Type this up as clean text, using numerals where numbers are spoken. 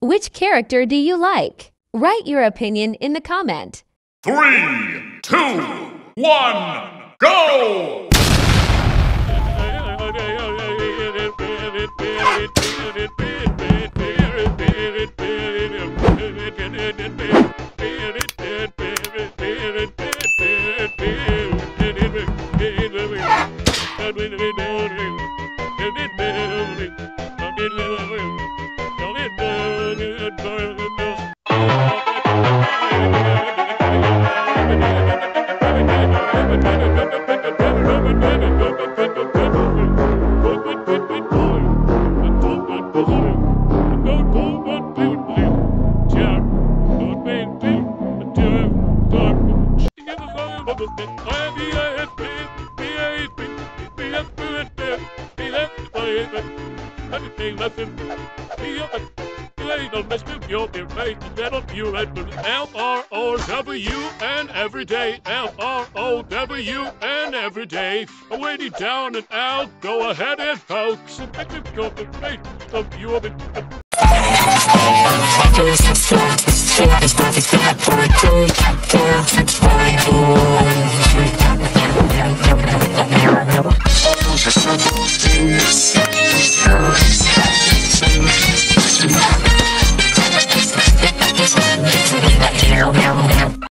Which character do you like? Write your opinion in the comment. 3, 2, 1, go! L-R-O-W-N every day, L-R-O-W-N every day. Away down and out, go ahead and poke. You